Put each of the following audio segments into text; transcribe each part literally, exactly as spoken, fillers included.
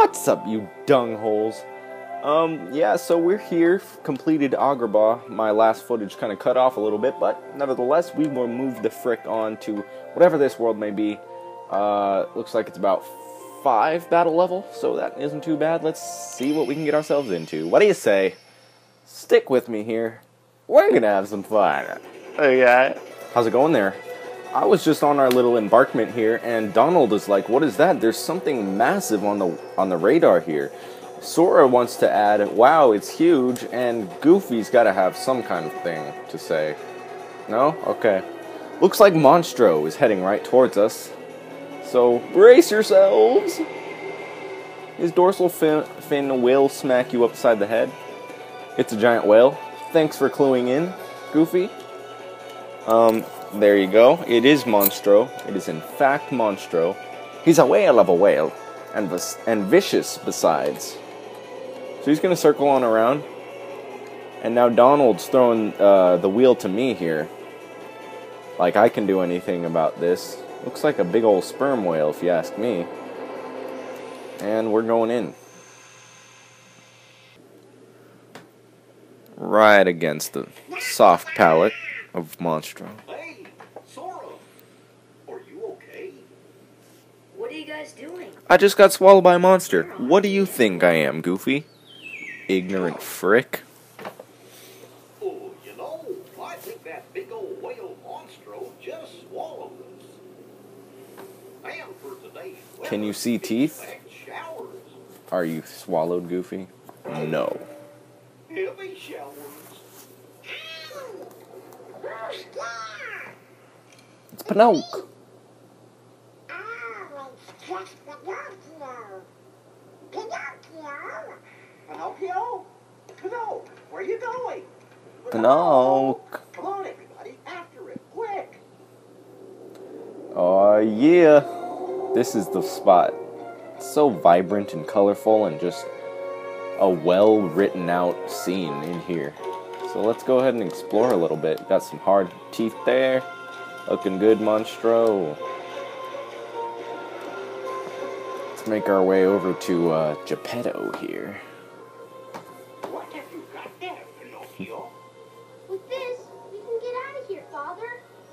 What's up, you dung holes? Um, yeah, so we're here, completed Agrabah. My last footage kind of cut off a little bit, but nevertheless, we will move the frick on to whatever this world may be. Uh, looks like it's about five battle level, so that isn't too bad. Let's see what we can get ourselves into. What do you say? Stick with me here. We're gonna have some fun. Okay. How's it going there? I was just on our little embarkment here, and Donald is like, what is that? There's something massive on the on the radar here. Sora wants to add, wow, it's huge, and Goofy's got to have some kind of thing to say. No? Okay. Looks like Monstro is heading right towards us. So, brace yourselves! His dorsal fin, fin will smack you upside the head. It's a giant whale. Thanks for cluing in, Goofy. Um... There you go. It is Monstro. It is in fact Monstro. He's a whale of a whale, and vis and vicious besides. So he's gonna circle on around, and now Donald's throwing uh, the wheel to me here. Like I can do anything about this. Looks like a big old sperm whale, if you ask me. And we're going in. Right against the soft palate of Monstro. What are you guys doing? I just got swallowed by a monster. What do you think I am, Goofy? Ignorant frick. Oh, you know, I think that big old whale Monstro just swallowed us. And for today's weather, Can you see teeth? expect showers. Are you swallowed, Goofy? No. Heavy showers. It's Pinocchio. Pinocchio? Pinocchio, where are you going? Pinocchio. Come on, everybody, after it, quick. Oh, yeah. This is the spot. It's so vibrant and colorful and just a well-written out scene in here. So let's go ahead and explore a little bit. Got some hard teeth there. Looking good, Monstro. Let's make our way over to uh, Geppetto here. What have you got there, Pinocchio? With this, we can get out of here, Father.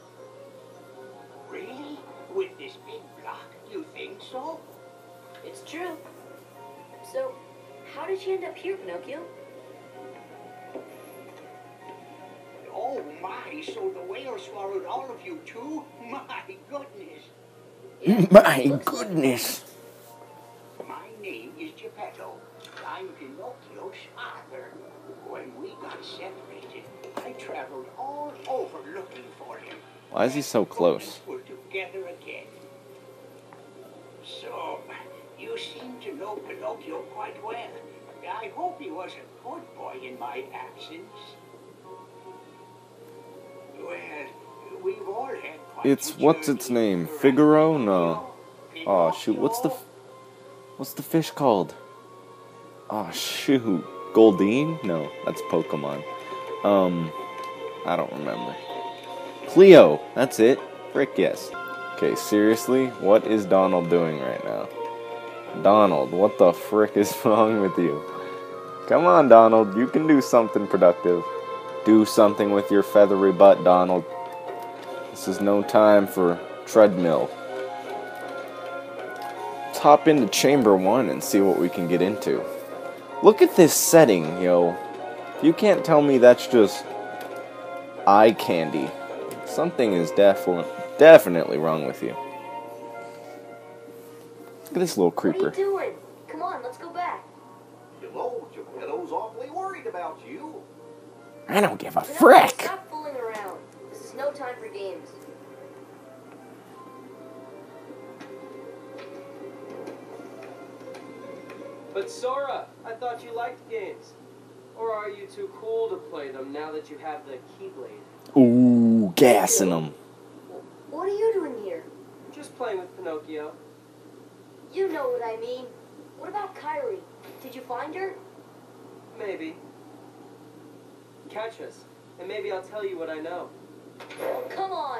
Really? With this big block, you think so? It's true. So, how did you end up here, Pinocchio? Oh my, so the whale swallowed all of you too? My goodness. My goodness. My name is Geppetto. I'm Pinocchio's father. When we got separated, I traveled all over looking for him. Why is he so close? We're together again. So, you seem to know Pinocchio quite well. I hope he was a good boy in my absence. Well, we've all had quite It's, a what's journey its name? around Figaro? No. Pinocchio. Oh, shoot. What's the... What's the fish called? Oh, shoot. Goldeen? No, that's Pokemon. Um, I don't remember. Cleo! That's it. Frick yes. Okay, seriously? What is Donald doing right now? Donald, what the frick is wrong with you? Come on, Donald. You can do something productive. Do something with your feathery butt, Donald. This is no time for treadmill. Let's hop into chamber one and see what we can get into. Look at this setting, yo. You can't tell me that's just eye candy. Something is definitely definitely wrong with you. Look at this little creeper. What are you doing? Come on, let's go back. You know, Geppetto's awfully worried about you. I don't give a Pinocchio, frick. Stop fooling around. This is no time for games. But Sora, I thought you liked games. Or are you too cool to play them now that you have the Keyblade? Ooh, gassing them. What are you doing here? Just playing with Pinocchio. You know what I mean. What about Kyrie? Did you find her? Maybe. Catch us, and maybe I'll tell you what I know. Come on.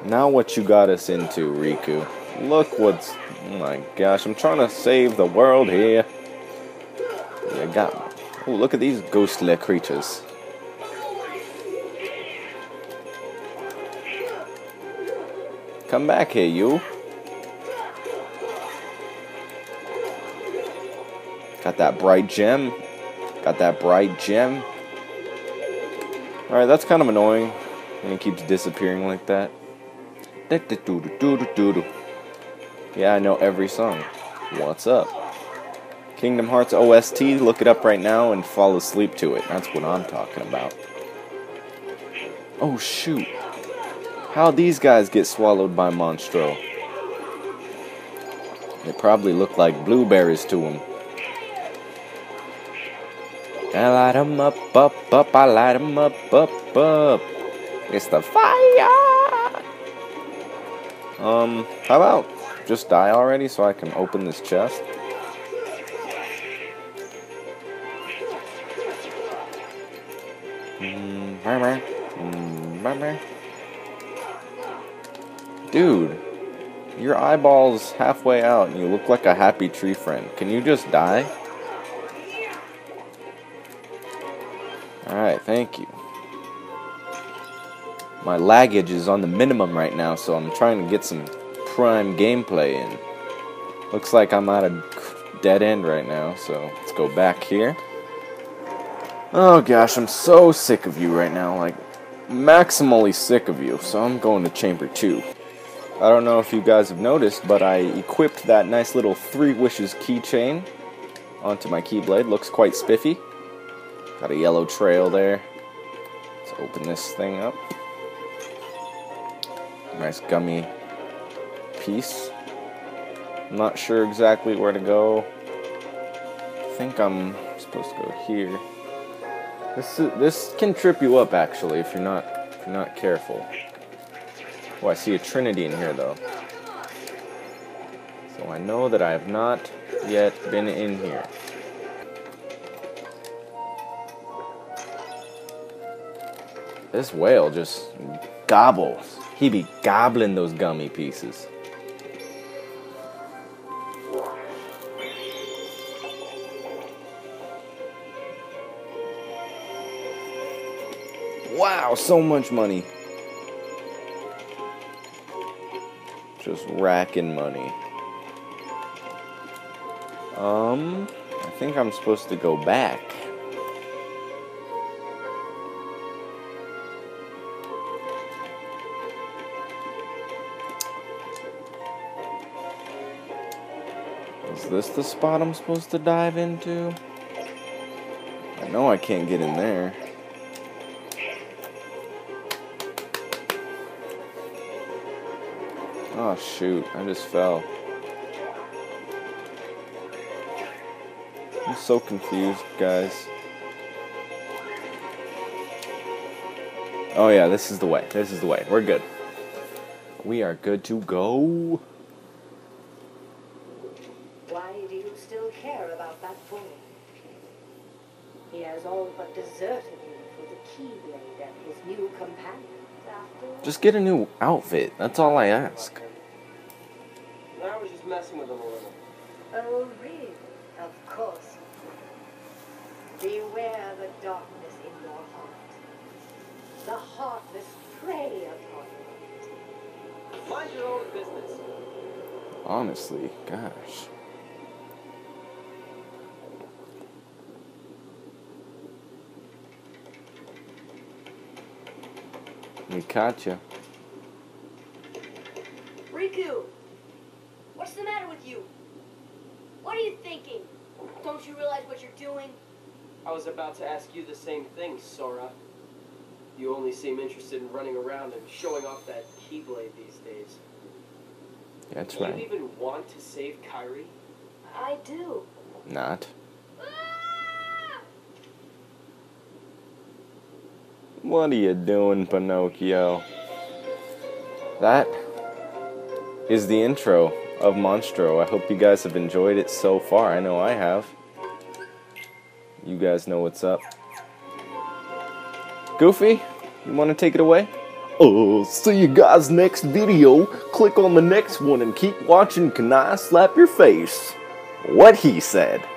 Now what you got us into, Riku? Look what's... Oh my gosh, I'm trying to save the world here. You got me. Oh, look at these ghostly creatures. Come back here, you. Got that bright gem. Got that bright gem. Alright, that's kind of annoying. And it keeps disappearing like that. Yeah, I know every song. What's up? Kingdom Hearts O S T, look it up right now and fall asleep to it. That's what I'm talking about. Oh shoot. How'd these guys get swallowed by Monstro? They probably look like blueberries to them. I light 'em up, up, up, I light 'em up, up, up. It's the fire! Um, how about just die already so I can open this chest? Dude, your eyeball's halfway out and you look like a happy tree friend. Can you just die? Alright, thank you. My laggage is on the minimum right now, so I'm trying to get some prime gameplay in. Looks like I'm at a dead end right now, so let's go back here. Oh gosh, I'm so sick of you right now, like maximally sick of you, so I'm going to chamber two. I don't know if you guys have noticed, but I equipped that nice little three wishes keychain onto my keyblade. Looks quite spiffy. Got a yellow trail there. Let's open this thing up. Nice gummy piece. I'm not sure exactly where to go. I think I'm supposed to go here. This is, this can trip you up actually if you're not if you're not careful. Oh, I see a trinity in here though. So I know that I have not yet been in here. This whale just gobbles. He be gobbling those gummy pieces. Wow, so much money. Just racking money. Um, I think I'm supposed to go back. Is this the spot I'm supposed to dive into? I know I can't get in there. Oh shoot, I just fell. I'm so confused, guys. Oh yeah, this is the way. This is the way. We're good. We are good to go. Why do you still care about that boy? He has all but deserted you for the Keyblade and his new companions. Just get a new outfit. That's all I ask. I was just messing with him a little. Oh, really? Of course. Beware the darkness in your heart. The heartless prey upon you. Mind your own business. Honestly, gosh. We caught ya. Riku! What's the matter with you? What are you thinking? Don't you realize what you're doing? I was about to ask you the same thing, Sora. You only seem interested in running around and showing off that Keyblade these days. That's do right. you even want to save Kairi? I do. Not. What are you doing, Pinocchio? That is the intro of Monstro. I hope you guys have enjoyed it so far. I know I have. You guys know what's up. Goofy, you want to take it away? Uh, see you guys next video. Click on the next one and keep watching Can I Slap Your Face? What he said.